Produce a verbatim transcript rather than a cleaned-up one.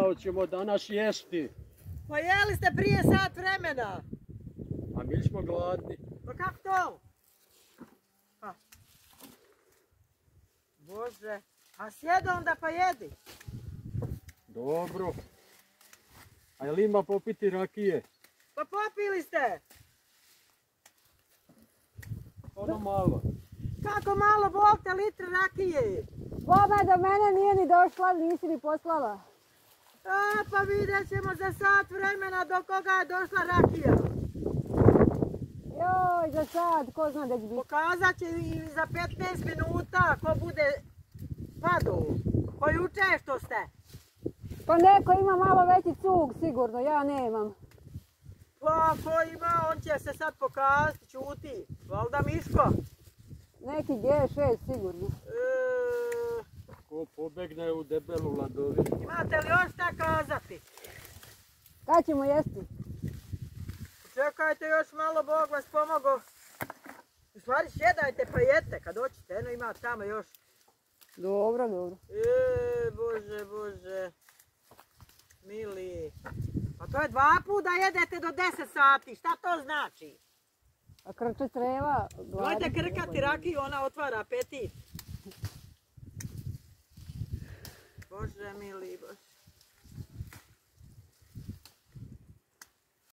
hoćemo danas jesti. Pa jeli ste prije sat vremena? A mi smo gladni. Pa kako to? Pa. Bože, a sjedi onda pa jedi. Dobro. A jel ima popiti rakije? Pa popili ste. Ono malo. Kako malo, volite litre rakije? Baba do mene nije ni došla, nisi ni poslala. A, pa vidjet ćemo za sat vremena do koga je došla rakija. Joj, za sad, ko zna da će biti. Pokazat će i za petnaest minuta ko bude padu. Ko juče što ste. Pa neko ima malo veći cug sigurno, ja nemam. Pa ko ima, on će se sad pokazati, čuti. Valda Miško. Neki G šest sigurno. E, Ko pobegne u debelu ladovinu. imate li još šta kazati? Kad ćemo jesti? Čekajte još malo, Bog vas pomogo. U stvari sjedajte pa jedite kad hoćete, eno ima tamo još. Dobro, dobro. E, bože, bože. Mili. Pa to je dva puta jedete do deset sati, šta to znači? A krče treba. Gledajte krkati rakiju, ona otvara apetit. Bože mili, bože.